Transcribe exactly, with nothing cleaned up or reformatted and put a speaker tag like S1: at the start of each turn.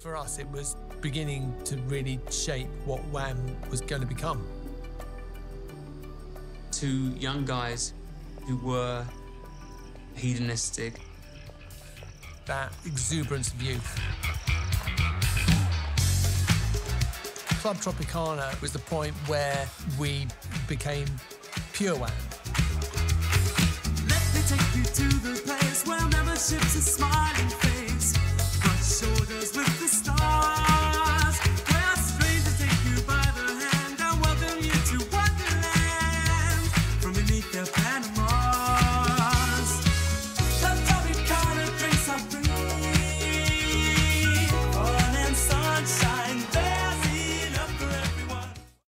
S1: For us, it was beginning to really shape what Wham was going to become.
S2: Two young guys who were hedonistic.
S1: That exuberance of youth. Club Tropicana was the point where we became pure Wham.
S3: Let me take you to the place where memberships are smart.